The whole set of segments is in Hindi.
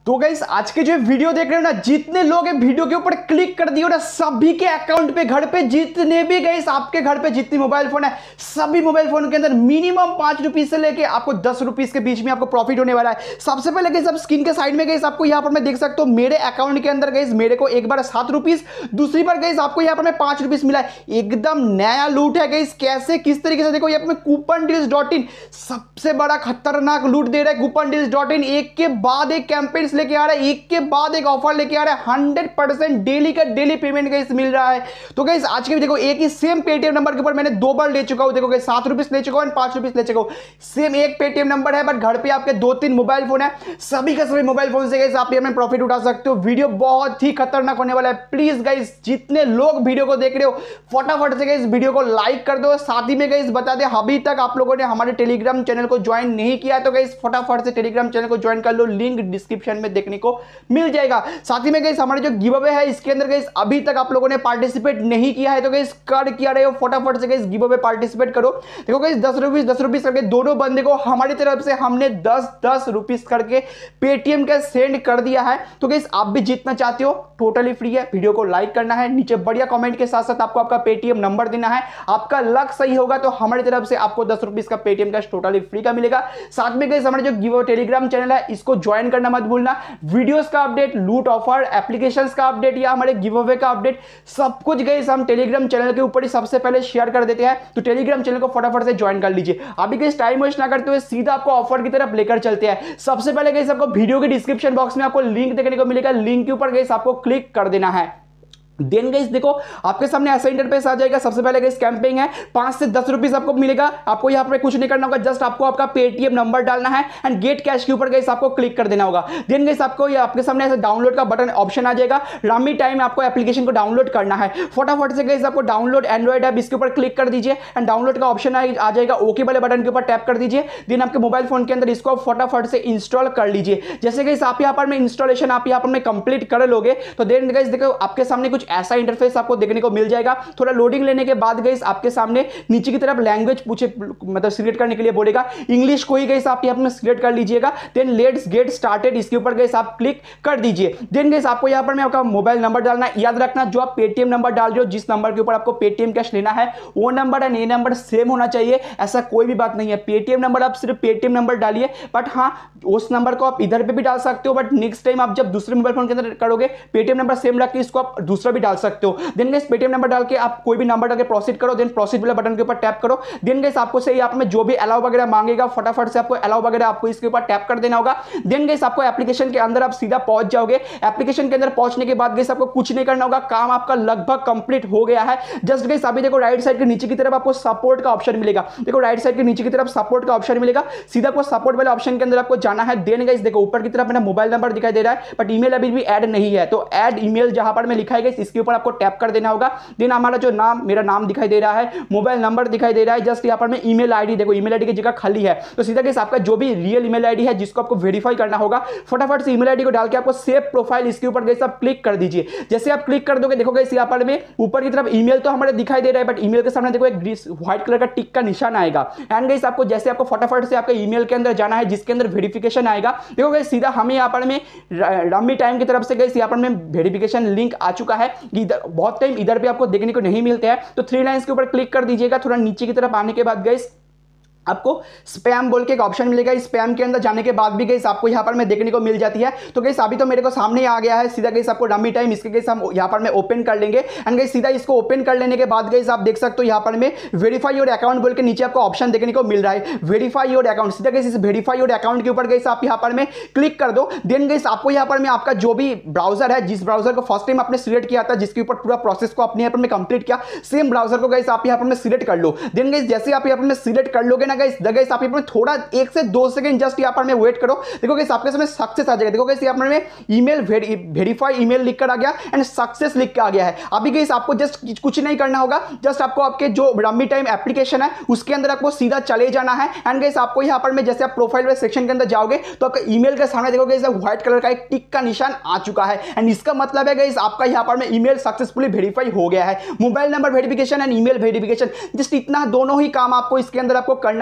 तो गाइस आज के जो वीडियो देख रहे हो ना, जितने लोग वीडियो के ऊपर क्लिक कर दिए ना, सभी के अकाउंट पे घर पे जितने भी गाइस आपके घर पे जितनी मोबाइल फोन है, सभी मोबाइल फोन के अंदर मिनिमम 5 रुपीज से लेके आपको 10 रुपीज के बीच में आपको प्रॉफिट होने वाला है। सबसे पहले गाइस आप स्क्रीन के साइड में गाइस आपको यहाँ पर मैं देख सकता हूँ मेरे अकाउंट के अंदर गाइस मेरे को एक बार 7 रुपीज, दूसरी बार गाइस आपको यहाँ पर मैं 5 रुपीज मिला है। एकदम नया लूट है गाइस। कैसे किस तरीके से देखो, यहाँ पर coupondeals.in सबसे बड़ा खतरनाक लूट दे रहा है। coupondeals.in एक के बाद एक कैंपेन्स लेके आ रहा है, एक के बाद एक ऑफर लेके आ रहा है। 100% डेली का डेली पेमेंट गाइस मिल रहा है। तो गाइस आज के देखो एक ही सेम पेटीएम नंबर के ऊपर मैंने 2 बार ले चुका हूं। देखो गाइस 7 रुपीस ले चुका हूं, 5 रुपीस ले चुका हूं। सेम एक पेटीएम नंबर है, बट घर पे आपके 2-3 मोबाइल फोन है। सभी का सभी मोबाइल फोन से गाइस आप यहाँ में प्रॉफिट उठा सकते हो। वीडियो बहुत ही खतरनाक होने वाला है। प्लीज गाइस जितने लोग वीडियो को देख रहे हो, फटाफट से गाइस वीडियो को लाइक कर दो। साथ ही में गाइस बता दे, अभी तक आप लोगों ने हमारे टेलीग्राम चैनल को ज्वाइन नहीं किया तो गाइस फटाफट से टेलीग्राम चैनल को ज्वाइन कर लो। लिंक डिस्क्रिप्शन में देखने को मिल जाएगा। साथ ही में गाइस हमारे जो गिव अवे है, इसके अंदर गाइस अभी तक आप लोगों ने पार्टिसिपेट नहीं किया है तो गाइस कर किया रहे हो, फटाफट से गाइस गिव अवे पार्टिसिपेट करो। देखो गाइस 10 रुपीस करके दोनों बंदे को हमारी तरफ से हमने 10 रुपीस करके पेटीएम का सेंड कर दिया है। तो गाइस आप भी जीतना चाहते हो, टोटली फ्री है। वीडियो को लाइक करना है, नीचे बढ़िया कमेंट के साथ साथ आपको आपका पेटीएम नंबर देना है। आपका लक सही होगा तो हमारी तरफ से आपको 10 रुपीस का पेटीएम का टोटली फ्री का मिलेगा। साथ में गाइस हमारे जो गिव अवे टेलीग्राम चैनल है, इसको ज्वाइन करना मत भूलना। वीडियोस का अपडेट, लूट ऑफर, एप्लीकेशंस का अपडेट या हमारे गिव अवे का अपडेट, सब कुछ गाइस हम टेलीग्राम चैनल के ऊपर ही सबसे पहले शेयर कर देते हैं। तो टेलीग्राम चैनल को फटाफट से ज्वाइन कर लीजिए। अभी गाइस टाइम वेस्ट ना करते हुए सीधा आपको ऑफर की तरफ लेकर चलते हैं। सबसे पहले गाइस आपको वीडियो के डिस्क्रिप्शन बॉक्स में आपको लिंक देखने को मिलेगा। लिंक के ऊपर गाइस आपको क्लिक कर देना है। देन गाइस देखो आपके सामने ऐसा इंटरफेस आ जाएगा। सबसे पहले गाइस कैंपेन है, 5 से 10 रुपीस आपको मिलेगा। आपको यहाँ पे कुछ नहीं करना होगा, जस्ट आपको आपका पेटीएम नंबर डालना है एंड गेट कैश के ऊपर गाइस आपको क्लिक कर देना होगा। देन गाइस आपको ये आपके सामने ऐसा डाउनलोड का बटन ऑप्शन आ जाएगा। रमी टाइम आपको एप्लीकेशन को डाउनलोड करना है। फटाफट से गाइस आपको डाउनलोड एंड्रॉइड ऐप, इसके ऊपर क्लिक कर दीजिए एंड डाउनलोड का ऑप्शन आ जाएगा। ओके वाले बटन के ऊपर टैप कर दीजिए। देन आपके मोबाइल फोन के अंदर इसको फटाफट से इंस्टॉल कर लीजिए। जैसे गाइस आप यहाँ पर में इंस्टॉलेशन आप यहाँ पर में कंप्लीट कर लोगे तो देन गाइस देखो आपके सामने कुछ ऐसा इंटरफेस आपको देखने को मिल जाएगा। थोड़ा लोडिंग लेने के बाद गाइस आपके सामने नीचे की तरफ लैंग्वेज पूछे, मतलब सिलेक्ट करने के लिए बोलेगा। इंग्लिश को ही गाइस आप यहाँ पर सिलेक्ट कर लीजिएगा। देन लेट्स गेट स्टार्टेड, इसके ऊपर गाइस आप क्लिक कर दीजिए। देन गाइस आपको यहाँ पर में आपका मोबाइल नंबर डालना है। याद रखना जो आप पेटीएम नंबर डाल रहे हो, जिस नंबर के ऊपर आपको पेटीएम कैश लेना है, वो नंबर एंड ये नंबर सेम होना चाहिए। ऐसा कोई भी बात नहीं है। पेटीएम नंबर आप सिर्फ पेटीएम नंबर डालिए, बट हाँ उस नंबर को आप इधर पे भी डाल सकते हो, बट नेक्स्ट टाइम आप जब दूसरे मोबाइल फोन के अंदर करोगे पेटीएम नंबर सेम रख के इसको आप दूसरा भी डाल सकते हो। देन गाइस पेटीएम नंबर डाल के आप कोई भी नंबर डाल के प्रोसीड करो। देन प्रोसीड वाला बटन के ऊपर टैप करो। देन गाइस आपको से यहाँ पे जो भी अलाउ वगैरह मांगेगा, फटाफट से आपको अलाउ वगैरह आपको इसके ऊपर टैप कर देना होगा। देन गाइस आपको एप्लीकेशन के अंदर आप सीधा पहुंच जाओगे। एप्लीकेशन के अंदर पहुंचने के बाद गाइस आपको कुछ नहीं करना होगा, काम आपका लगभग कंप्लीट हो गया है। जस्ट गाइस अभी देखो राइट साइड के नीचे की तरफ आपको सपोर्ट का ऑप्शन मिलेगा। देखो राइट साइड के नीचे की तरफ सपोर्ट का ऑप्शन मिलेगा। सीधा आपको सपोर्ट वाले ऑप्शन के अंदर आपको जाना है। देन गाइस देखो ऊपर की तरफ मेरा मोबाइल नंबर दिखाई दे रहा है, बट ईमेल अभी भी ऐड नहीं है। तो ऐड ईमेल जहां पर मैं लिखा है गाइस, इसके ऊपर आपको टैप कर देना होगा। देन हमारा जो नाम, मेरा नाम दिखाई दे रहा है, मोबाइल नंबर दिखाई दे रहा है। जस्ट यहाँ पर मैं ईमेल आईडी, देखो ईमेल आईडी की जगह खाली है। तो सीधा गाइस आपका जो भी रियल ईमेल आईडी है जिसको आपको वेरीफाई करना होगा, फटाफट से ईमेल आईडी को डाल के आपको सेव प्रोफाइल, इसके ऊपर गाइस आप क्लिक कर दीजिए। जैसे आप क्लिक कर दोगे देखो गाइस यहाँ पर में ऊपर की तरफ ईमेल तो हमारे दिखाई दे रहा है, बट ईमेल के सामने देखो एक व्हाइट कलर का टिक का निशान आएगा। एंड गाइस आपको जैसे आपको फटाफट से आपके ईमेल के अंदर जाना है जिसके अंदर वेरिफिकेशन आएगा। देखो गाइस सीधा हमें यहाँ पर में रमी टाइम की तरफ से गाइस यहाँ पर में वेरिफिकेशन लिंक आ चुका है। इधर बहुत टाइम इधर पे आपको देखने को नहीं मिलते हैं, तो 3 लाइंस के ऊपर क्लिक कर दीजिएगा। थोड़ा नीचे की तरफ आने के बाद गाइस आपको स्पैम बोल के एक ऑप्शन मिलेगा। स्पैम के अंदर जाने के बाद भी गाइस आपको यहाँ पर मैं देखने को मिल जाती है। तो गाइस अभी तो मेरे को सामने आ गया है। सीधा गाइस आपको रमी टाइम, इसके गाइस हम यहाँ पर मैं ओपन कर लेंगे। एंड गाइस सीधा इसको ओपन कर लेने के बाद गाइस आप देख सकते हो यहाँ पर में वेरीफाई योर अकाउंट बोल के नीचे आपको ऑप्शन देखने को मिल रहा है, वेरीफाई योर अकाउंट। सीधा गाइस इस वेरीफाई योर अकाउंट के ऊपर गाइस आप यहाँ पर में क्लिक कर दो। देन गाइस आपको यहाँ पर में आपका जो भी ब्राउजर है, जिस ब्राउजर को फर्स्ट टाइम आपने सिलेक्ट किया था, जिसके ऊपर पूरा प्रोसेस को अपने यहाँ पर में कंप्लीट किया, सेम ब्राउजर को गाइस आप यहाँ पर में सिलेक्ट कर लो। देन गाइस जैसे आप यहाँ पर में सिलेक्ट कर लोगे ना गाइस आप थोड़ा 1 से 2 सेकंड जस्ट यहाँ पर में वेट करो। देखो गाइस आपके सामने सक्सेस आ जाएगा। देखो गाइस यहाँ पर में ईमेल वेरीफाई ईमेल लिख कर आ गया एंड सक्सेस लिख के आ गया है। अभी गाइस आपको जस्ट कुछ नहीं करना होगा, जस्ट आपको आपके जो रमी टाइम एप्लीकेशन है उसके अंदर आपको सीधा चले जाना है। एंड गाइस आपको यहाँ पर में जैसे आप प्रोफाइल वाले सेक्शन के अंदर जाओगे तो आपका ईमेल के सामने देखो गाइस व्हाइट कलर का एक टिक का निशान आ चुका है। एंड इसका मतलब है गाइस आपका यहाँ पर में ईमेल सक्सेसफुली वेरीफाई हो गया है। Mobile number verification and email verification, just इतना दोनों ही काम आपको इसके अंदर आपको करना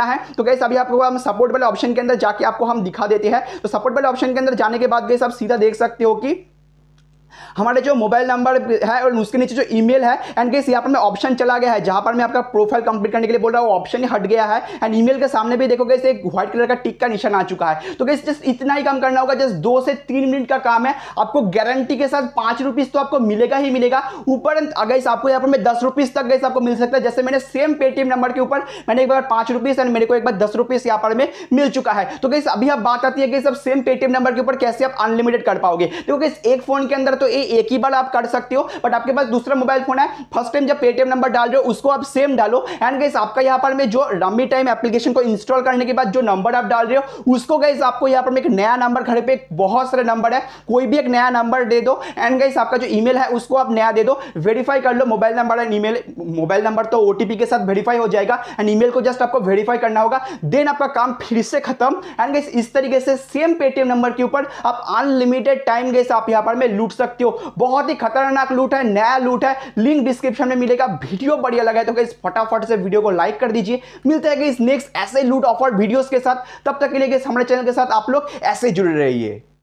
करना है तो गाइस अभी आपको हम सपोर्ट वाले ऑप्शन के अंदर जाके आपको हम दिखा देते हैं। तो सपोर्ट वाले ऑप्शन के अंदर जाने के बाद गाइस आप सीधा देख सकते हो कि हमारे जो मोबाइल नंबर है और उसके नीचे जो ईमेल है एंड गाइस यहाँ पर मैं ऑप्शन चला गया है जहां पर मैं आपका प्रोफाइल कंप्लीट करने के लिए बोल रहा हूँ, ऑप्शन ही हट गया है एंड ईमेल के सामने भी देखो गाइस एक व्हाइट कलर का टिक का निशान आ चुका है। तो गाइस जस्ट इतना ही काम करना होगा, जस्ट 2 से 3 मिनट का काम है। आपको गारंटी के साथ 5 रुपीज तो आपको मिलेगा ही मिलेगा, ऊपर गाइस आपको यहाँ पर मैं 10 रुपीज तक गाइस आपको मिल सकता है। जैसे मैंने सेम पेटीएम नंबर के ऊपर मैंने एक बार 5 रुपीज एंड मेरे को एक बार 10 रुपीज यहाँ पर में मिल चुका है। तो गाइस अभी आप बात आती है कि सब सेम पेटीएम नंबर के ऊपर कैसे आप अनलिमिटेड कर पाओगे। देखो गाइस एक फोन के अंदर तो एक ही बार आप कर सकते हो, बट आपके पास दूसरा मोबाइल फोन है, फर्स्ट टाइम जब पेटीएम नंबर डाल रहे हो उसको आप सेम डालो एंड गाइस आपका यहां पर में जो रमी टाइम एप्लीकेशन को इंस्टॉल करने के बाद जो नंबर आप डाल रहे हो उसको गाइस आपको यहां पर में एक नया नंबर, घर पे बहुत सारे नंबर है, कोई भी एक नया नंबर दे दो एंड गाइस आपका जो ईमेल है उसको आप नया दे दो, वेरीफाई कर लो mobile number and email. Mobile number तो ओटीपी के साथ वेरीफाई हो जाएगा एंड ईमेल को जस्ट आपको वेरीफाई करना होगा, देन आपका काम फिर से खत्म। एंड गाइस इस तरीके से सेम पेटीएम नंबर के ऊपर आप अनलिमिटेड टाइम गाइस आप यहां पर में लूट सकते हो। बहुत ही खतरनाक लूट है, नया लूट है, लिंक डिस्क्रिप्शन में मिलेगा। वीडियो बढ़िया लगा है तो गाइस फटाफट से वीडियो को लाइक कर दीजिए। मिलते हैं गाइस नेक्स्ट ऐसे लूट ऑफर वीडियोस के साथ, तब तक के लिए गाइस हमारे चैनल के साथ आप लोग ऐसे जुड़े रहिए।